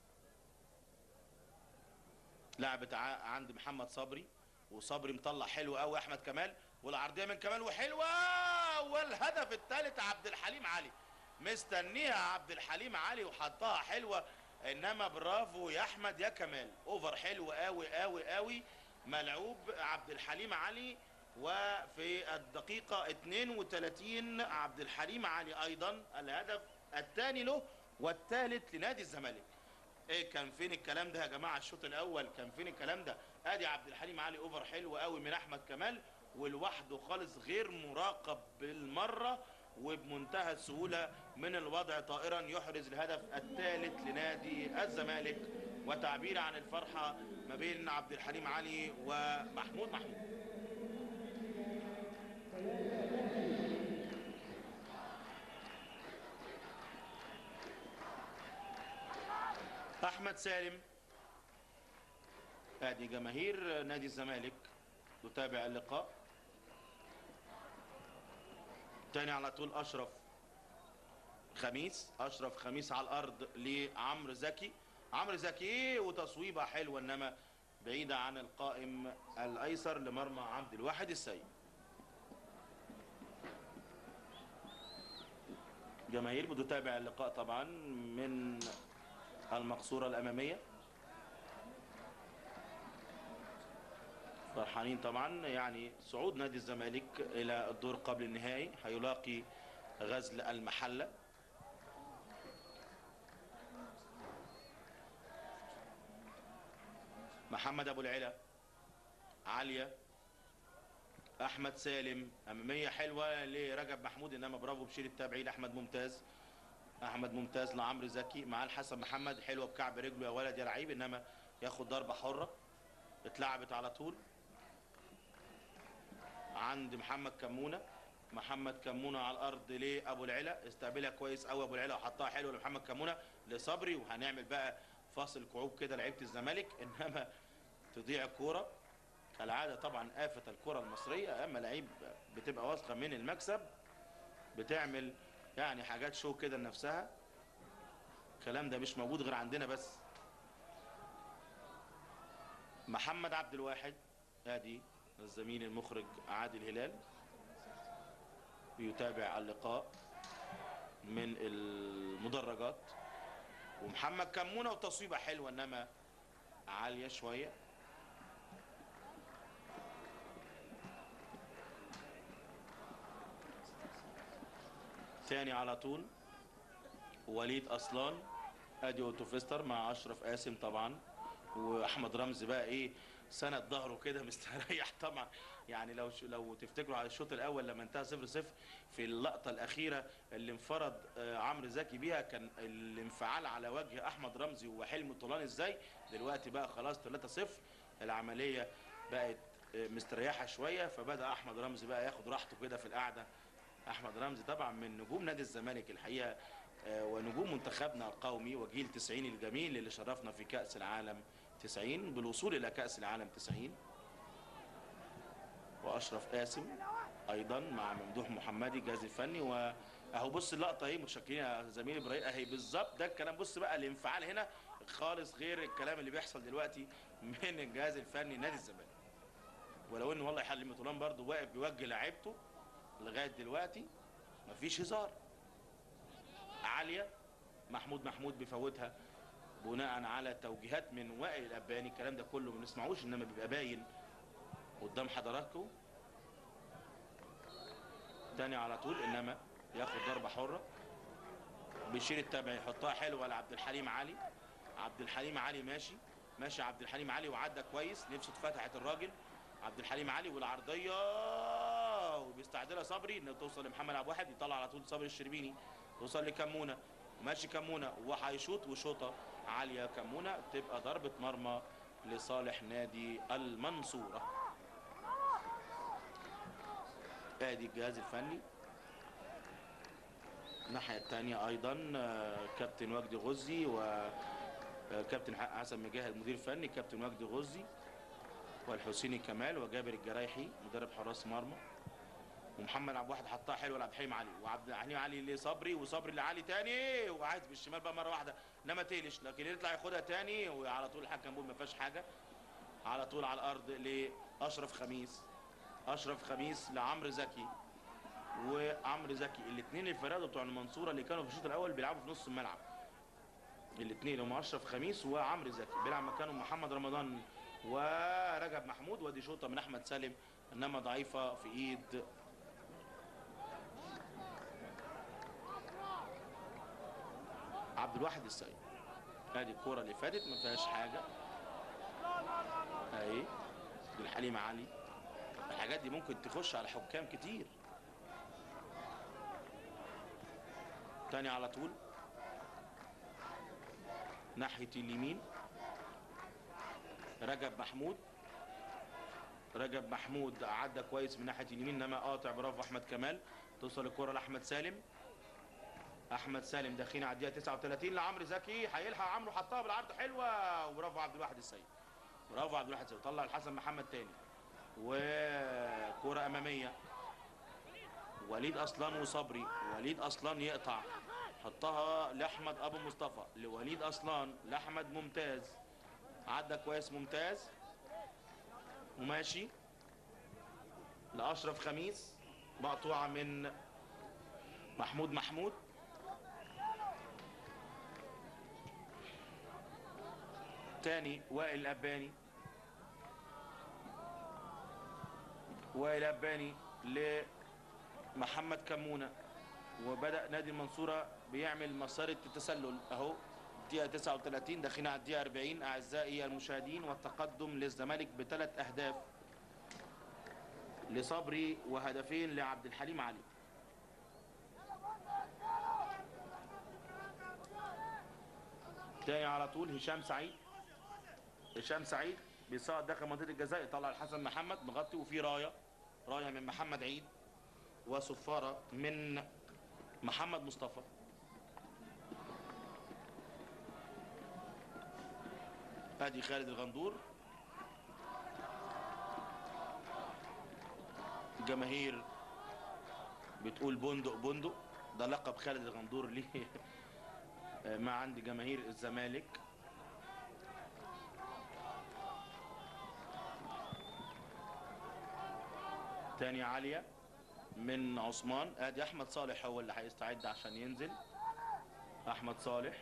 لعبت عند محمد صبري، وصبري مطلع حلو قوي احمد كمال، والعرضيه من كمال وحلوه، والهدف الثالث عبد الحليم علي، مستنيها عبد الحليم علي وحطها حلوه، انما برافو يا احمد يا كمال، اوفر حلو قوي قوي قوي ملعوب عبد الحليم علي. وفي الدقيقه اثنين وثلاثين عبد الحليم علي ايضا الهدف الثاني له والثالث لنادي الزمالك. ايه كان فين الكلام ده يا جماعه؟ الشوط الاول كان فين الكلام ده؟ ادي عبد الحليم علي اوفر حلو قوي من احمد كمال، ولوحده خالص غير مراقب بالمره، وبمنتهى السهوله من الوضع طائرا يحرز الهدف الثالث لنادي الزمالك. وتعبير عن الفرحه ما بين عبد الحليم علي ومحمود محمود. احمد سالم، ادي جماهير نادي الزمالك تتابع اللقاء. تاني على طول اشرف خميس، اشرف خميس على الارض لعمرو زكي، عمرو زكي وتصويبه حلوه انما بعيده عن القائم الايسر لمرمى عبد الواحد السيد. جماهير بتتابع اللقاء طبعا من المقصوره الاماميه، فرحانين طبعا، يعني صعود نادي الزمالك الى الدور قبل النهائي، هيلاقي غزل المحله. محمد ابو العلا عاليه، احمد سالم اماميه حلوه لرجب محمود، انما برافو بشير التابعي لاحمد ممتاز، احمد ممتاز لعمرو زكي مع الحسن محمد، حلوه بكعب رجله يا ولد يا لعيب، انما ياخد ضربه حره. اتلعبت على طول عند محمد كمونه، محمد كمونه على الارض لابو العلا، استقبلها كويس قوي ابو العلا وحطها حلوه لمحمد كمونه لصبري، وهنعمل بقى فاصل كعوب كده لعيبه الزمالك، انما تضيع الكوره كالعاده طبعا، آفة الكره المصريه، اما لعيب بتبقى واثقه من المكسب بتعمل يعني حاجات شو كده لنفسها، الكلام ده مش موجود غير عندنا بس. محمد عبد الواحد، ادي الزميل المخرج عادل هلال يتابع اللقاء من المدرجات، ومحمد كمونه وتصويبه حلوه انما عاليه شويه. تاني على طول وليد اصلان. ادي اوتوفيستر مع اشرف قاسم طبعا، واحمد رمزي بقى ايه سند ظهره كده مستريح طبعا. يعني لو لو تفتكروا على الشوط الاول لما انتهى صفر صفر في اللقطه الاخيره اللي انفرد آه عمرو زكي بيها، كان الانفعال على وجه احمد رمزي وحلمي طولان ازاي. دلوقتي بقى خلاص ثلاثة صفر، العمليه بقت آه مستريحه شويه، فبدا احمد رمزي بقى ياخد راحته كده في القعده. احمد رمزي طبعا من نجوم نادي الزمالك الحقيقه، آه ونجوم منتخبنا القومي، وجيل تسعين الجميل اللي شرفنا في كاس العالم تسعين بالوصول الى كاس العالم تسعين. واشرف قاسم ايضا مع ممدوح محمدي الجهاز الفني. واهو بص اللقطه اهي، متشكرين يا زميلي ابراهيم، اهي بالظبط ده الكلام. بص بقى الانفعال هنا خالص غير الكلام اللي بيحصل دلوقتي من الجهاز الفني نادي الزمالك. ولو ان والله حلمي طولان برضه واقف بيوجه لاعيبته لغايه دلوقتي مفيش هزار. عاليه محمود محمود بيفوتها بناء على توجيهات من وائل الاباني. الكلام ده كله ما بنسمعوش انما بيبقى باين قدام حضراتكم. تاني على طول انما ياخد ضربه حره. بشير التبعي يحطها حلوه لعبد الحليم علي. عبد الحليم علي ماشي ماشي عبد الحليم علي وعدى كويس، نفسه اتفتحت الراجل. عبد الحليم علي والعرضيه وبيستعدلها صبري انها توصل لمحمد عبد الواحد، يطلع على طول صبري الشربيني، توصل لكمونه وماشي كمونه وهيشوط وشوطه عاليه كمونه، تبقى ضربه مرمى لصالح نادي المنصوره. ادي الجهاز الفني. الناحيه الثانيه ايضا كابتن وجدي غزي وكابتن حسن مجاهد مدير فني، كابتن وجدي غزي والحسيني كمال وجابر الجرايحي مدرب حراس مرمى، ومحمد عبد الواحد حطها حلوه لعبد الحليم علي، وعبد الحليم علي لصبري وصبري لعلي تاني، وعايز بالشمال بقى مره واحده انما تقلش، لكن يطلع ياخدها تاني وعلى طول الحكم بيقول ما فيهاش حاجه. على طول على الارض لاشرف خميس. اشرف خميس لعمرو زكي، وعمرو زكي الاثنين الفراد بتوع المنصوره اللي كانوا في الشوط الاول بيلعبوا في نص الملعب. الاثنين هم اشرف خميس وعمرو زكي بيلعب مكانهم محمد رمضان ورجب محمود. ودي شوطه من احمد سالم انما ضعيفه في ايد عبد الواحد السيد. ادي الكوره اللي فاتت ما فيهاش حاجه اهي للحليم علي. الحاجات دي ممكن تخش على حكام كتير. تاني على طول ناحيه اليمين رجب محمود. رجب محمود عدى كويس من ناحيه اليمين انما قاطع، برافو احمد كمال. توصل الكره لاحمد سالم. احمد سالم داخلين على الدقيقه تسعة وثلاثين لعمرو زكي، هيلحق عمرو، حطها بالعرض حلوه، وبرافو عبد الواحد السيد. برافو عبد الواحد السيد، طلع الحسن محمد تاني. وكره اماميه وليد اصلان وصبري. وليد اصلان يقطع، حطها لاحمد ابو مصطفى، لوليد اصلان لاحمد ممتاز، عدى كويس ممتاز وماشي لاشرف خميس، مقطوعه من محمود محمود. تاني وائل الاباني. وائل الاباني لمحمد كمونه. وبدا نادي المنصوره بيعمل مسار التسلل اهو. الدقيقه تسعة وثلاثين داخلين على الدقيقه أربعين اعزائي المشاهدين، والتقدم للزمالك بثلاث اهداف لصبري وهدفين لعبد الحليم علي. تاني على طول هشام سعيد. هشام سعيد بيصعد داخل منطقه الجزاء، يطلع الحسن محمد مغطي، وفي رايه رايه من محمد عيد وصفاره من محمد مصطفى. ادي خالد الغندور. الجماهير بتقول بندق بندق، ده لقب خالد الغندور ليه ما عند جماهير الزمالك. تاني عالية من عثمان. ادي احمد صالح هو اللي هيستعد عشان ينزل. احمد صالح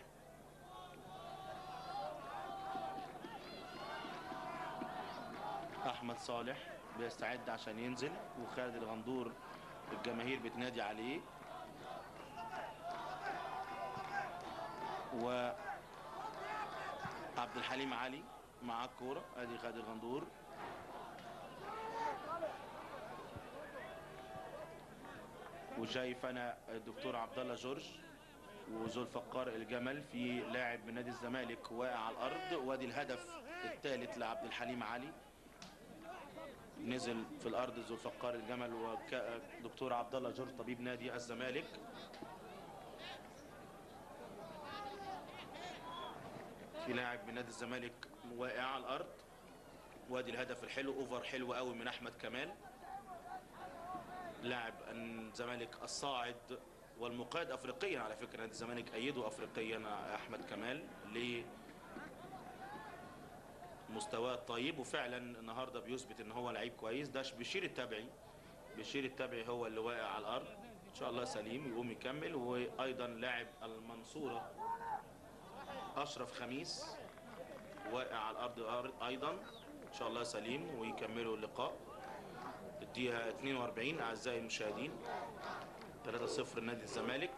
احمد صالح بيستعد عشان ينزل، وخالد الغندور الجماهير بتنادي عليه. و عبد الحليم علي مع الكوره. ادي خد الغندور، وشايف انا الدكتور عبد الله جورج وذو الفقار الجمل في لاعب من نادي الزمالك واقع على الارض. وادي الهدف الثالث لعبد الحليم علي، نزل في الارض ذو الفقار الجمل ودكتور عبد الله جورج طبيب نادي الزمالك. في لاعب من نادي الزمالك واقع على الارض. وادي الهدف الحلو، اوفر حلو قوي من احمد كمال لاعب الزمالك الصاعد والمقيد افريقيا. على فكره نادي الزمالك ايده افريقيا احمد كمال لمستواه الطيب، وفعلا النهارده بيثبت ان هو لعيب كويس. ده بشير التبعي، بشير التبعي هو اللي واقع على الارض، ان شاء الله سليم يقوم يكمل. وايضا لاعب المنصوره اشرف خميس واقع على الارض ايضا، ان شاء الله سليم ويكملوا اللقاء. الدقيقه اثنين وأربعين اعزائي المشاهدين، ثلاثة صفر نادي الزمالك.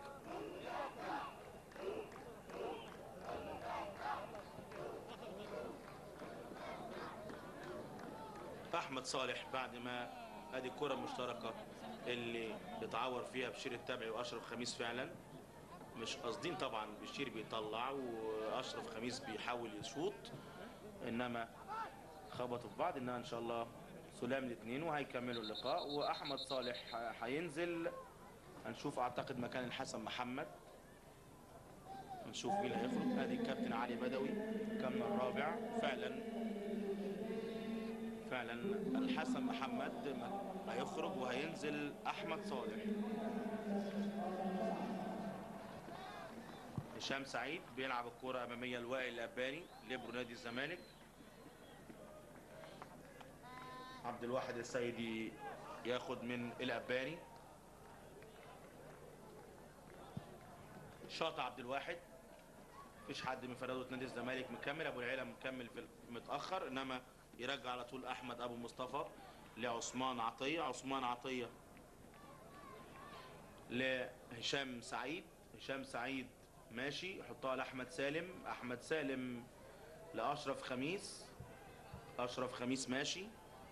احمد صالح بعد ما ادي الكره المشتركه اللي اتعور فيها بشير التبعي واشرف خميس، فعلا مش قاصدين طبعا، بشير بيطلع واشرف خميس بيحاول يشوط، انما خبطوا في بعض. انها ان شاء الله سلام الاثنين وهيكملوا اللقاء. واحمد صالح هينزل، هنشوف اعتقد مكان الحسن محمد، نشوف مين هيخرج. ادي الكابتن علي بدوي كمل الرابع، فعلا فعلا الحسن محمد هيخرج وهينزل احمد صالح. هشام سعيد بيلعب الكرة اماميه لوائل الاباني ليبرو نادي الزمالك. عبد الواحد السيدي ياخد من الاباني، شاط عبد الواحد، مفيش حد من فرادة نادي الزمالك مكمل. ابو العيله مكمل في متاخر، انما يرجع على طول احمد ابو مصطفى لعثمان عطيه. عثمان عطيه لهشام سعيد، هشام سعيد ماشي يحطها لاحمد سالم، احمد سالم لاشرف خميس، اشرف خميس ماشي،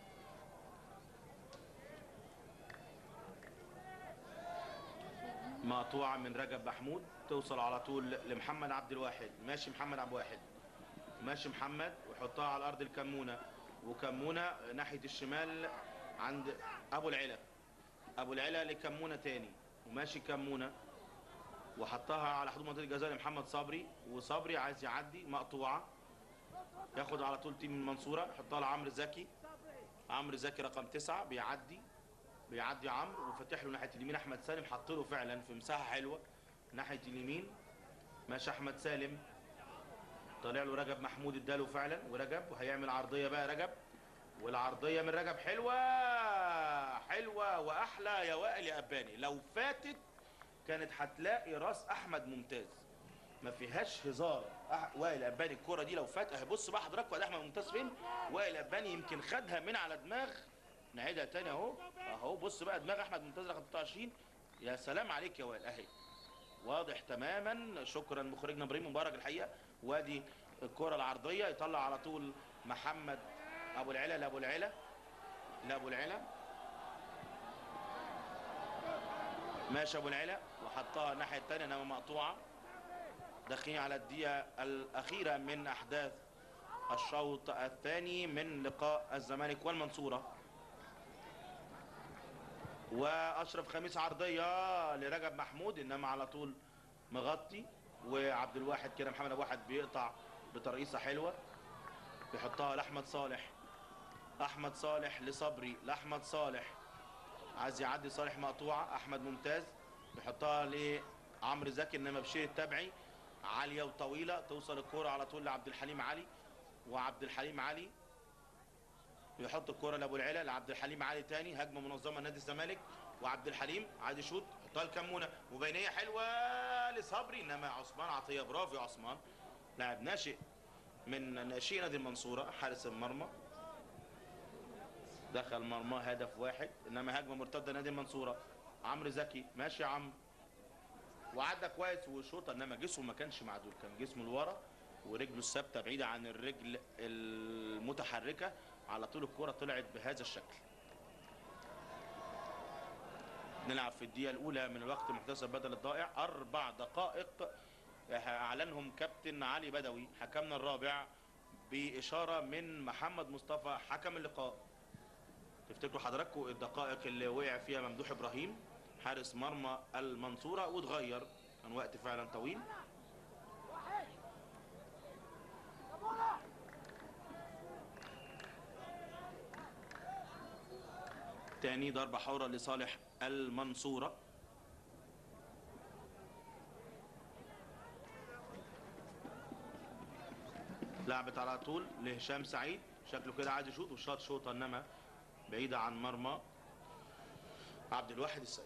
مقطوعه من رجب محمود توصل على طول لمحمد عبد الواحد. ماشي محمد عبد الواحد، ماشي محمد ويحطها على الارض الكمونه، وكمونه ناحيه الشمال عند ابو العلا، ابو العلا لكمونه تاني، وماشي كمونه وحطها على حدود منطقه الجزاء لمحمد صبري، وصبري عايز يعدي، مقطوعه ياخد على طول تيم المنصوره، يحطها لعمرو زكي، عمرو زكي رقم تسعة بيعدي بيعدي عمرو وفتح له ناحيه اليمين احمد سالم، حط له فعلا في مساحه حلوه ناحيه اليمين. ماشي احمد سالم، طالع له رجب محمود اداله فعلا، ورجب وهيعمل عرضيه بقى رجب، والعرضيه من رجب حلوه حلوه واحلى يا وائل يا اباني. لو فاتت كانت هتلاقي راس احمد ممتاز، ما فيهاش هزار. أح... وائل اباني الكوره دي لو فات اهي، بص بقى حضرتك وائل احمد ممتاز فين. وائل اباني يمكن خدها من على دماغ، نعيدها تاني اهو اهو، بص بقى دماغ احمد ممتاز رقم ستة وعشرين. يا سلام عليك يا وائل، اهي واضح تماما. شكرا مخرجنا ابراهيم مبارك الحقيقه. وادي الكره العرضيه يطلع على طول محمد ابو العلا لابو العلا لابو العلا، ماشي ابو العلا وحطها الناحيه الثانيه انما مقطوعه. داخلين على الدقيقه الاخيره من احداث الشوط الثاني من لقاء الزمالك والمنصوره. واشرف خميس عرضيه لرجب محمود انما على طول مغطي، وعبد الواحد كده محمد ابو واحد بيقطع بترقيصه حلوه بيحطها لاحمد صالح، احمد صالح لصبري لاحمد صالح، عايز يعدي صالح مقطوعه، احمد ممتاز بيحطها لعمرو زكي انما بشير التبعي عاليه وطويله توصل الكوره على طول لعبد الحليم علي، وعبد الحليم علي يحط الكوره لابو العلا لعبد الحليم علي تاني، هجمه منظمه نادي الزمالك، وعبد الحليم عايز يشوط يحطها لكمونه وبينيه حلوه لصبري انما عثمان عطيه. برافو يا عثمان، لاعب ناشئ من ناشئ نادي المنصوره، حارس المرمى دخل مرمى هدف واحد، انما هجمه مرتده نادي المنصوره. عمرو زكي ماشي يا عمرو، وعدى كويس وشوطه، انما جسمه ما كانش معدول، كان جسمه لورا ورجله الثابته بعيده عن الرجل المتحركه، على طول الكره طلعت بهذا الشكل. نلعب في الدقيقه الاولى من الوقت المحتسب بدل الضائع، اربع دقائق اعلنهم كابتن علي بدوي حكمنا الرابع باشاره من محمد مصطفى حكم اللقاء. تفتكروا حضراتكم الدقائق اللي وقع فيها ممدوح ابراهيم حارس مرمى المنصوره واتغير، كان وقت فعلا طويل. تاني ضربه حره لصالح المنصوره. لعبت على طول لهشام سعيد، شكله كده عايز يشوط وشاط شوطه انما بعيده عن مرمى عبد الواحد السيد.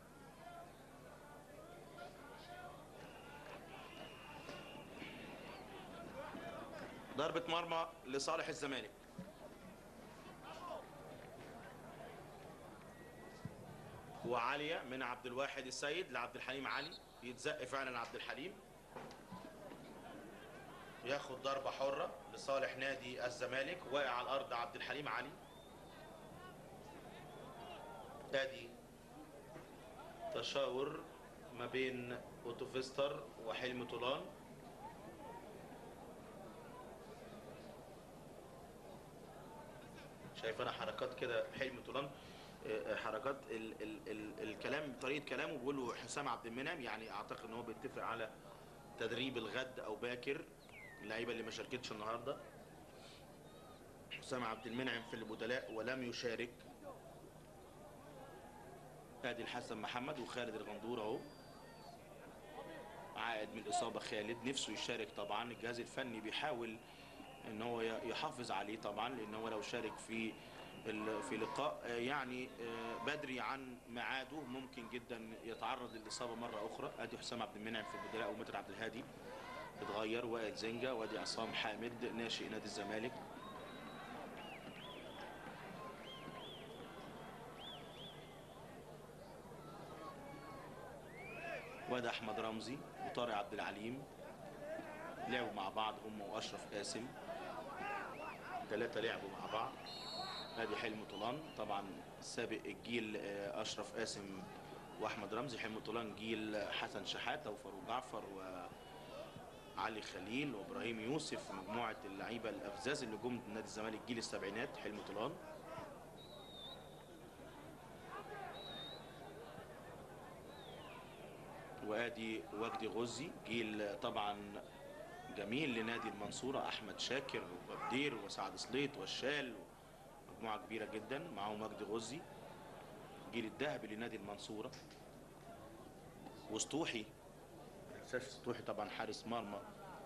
ضربه مرمى لصالح الزمالك. وعاليه من عبد الواحد السيد لعبد الحليم علي، يتزق فعلا عبد الحليم، ياخد ضربه حره لصالح نادي الزمالك. واقع على الارض عبد الحليم علي. ادي تشاور ما بين اوتوفيستر وحلمي طولان. شايف انا حركات كده حلمي طولان، حركات ال ال ال الكلام، طريقه كلامه بيقول له حسام عبد المنعم، يعني اعتقد ان هو بيتفق على تدريب الغد او باكر اللعيبه اللي ما شاركتش النهارده. حسام عبد المنعم في البدلاء ولم يشارك. ادي الحسن محمد وخالد الغندور اهو، عائد من الاصابه. خالد نفسه يشارك طبعا، الجهاز الفني بيحاول ان هو يحافظ عليه طبعا، لان هو لو شارك في في لقاء يعني بدري عن ميعاده ممكن جدا يتعرض للاصابه مره اخرى. ادي حسام عبد المنعم في البدلاء ومتر عبد الهادي اتغير، وائل زنجة، وادي عصام حامد ناشئ نادي الزمالك. وادي احمد رمزي وطارق عبد العليم لعبوا مع بعض هم واشرف قاسم، ثلاثه لعبوا مع بعض. ادي حلمي طولان طبعا سابق الجيل، اشرف قاسم واحمد رمزي. حلمي طولان جيل حسن شحاته وفاروق جعفر وعلي خليل وابراهيم يوسف، مجموعه اللعيبه الافزاز اللي جم نادي الزمالك جيل السبعينات. حلمي طولان وادي وجدي غزي جيل طبعا جميل لنادي المنصوره، احمد شاكر وبدير وسعد سليط والشال، مجموعه كبيره جدا معاهم وجدي غزي الجيل الذهبي لنادي المنصوره. وسطوحي ما ننساش سطوحي طبعا حارس مرمى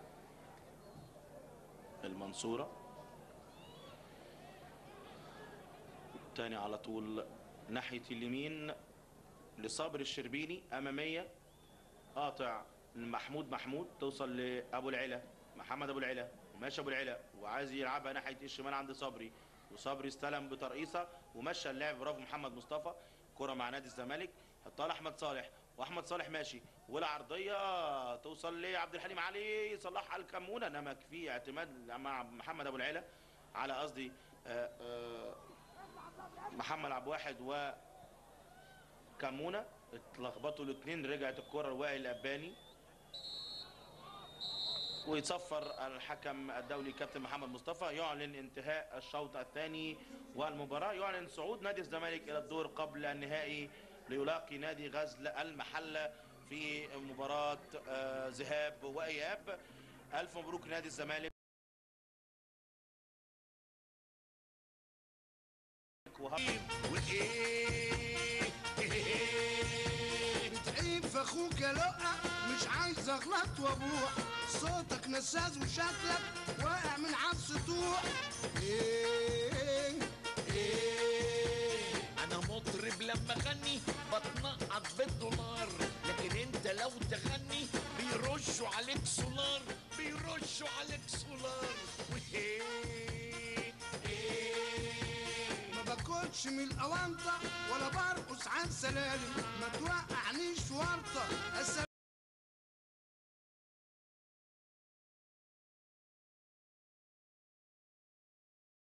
المنصوره. تاني على طول ناحيه اليمين لصابر الشربيني، اماميه قاطع محمود محمود توصل لابو العلا، محمد ابو العلا، ماشي ابو العلا وعايز يلعبها ناحيه الشمال عند صبري، وصبري استلم بترقيصه ومشى اللعب. برافو محمد مصطفى. كره مع نادي الزمالك حطها لاحمد صالح، واحمد صالح ماشي والعرضيه توصل لعبد الحليم علي يصلحها على الكمونه، انما في اعتماد مع محمد ابو العلا على قصدي محمد عبد الواحد وكمونه، اتلخبطوا الاثنين. رجعت الكره لوائل الاباني ويتصفر الحكم الدولي كابتن محمد مصطفى. يعلن انتهاء الشوط الثاني والمباراه، يعلن صعود نادي الزمالك الى الدور قبل النهائي ليلاقي نادي غزل المحله في مباراه ذهاب واياب. الف مبروك نادي الزمالك. بتعيب في اخوك يا لقا، مش عايز اغلط وابوح، صوتك نساز وشكلك واقع من عبس طوح. ايه ايه انا مطرب لما اغني بتنقط بالدولار، لكن انت لو تغني بيرشوا عليك سولار، بيرشوا عليك سولار. وايه ما باكلش من الاونطه ولا برقص على السلالم، ما توقعنيش ورطه.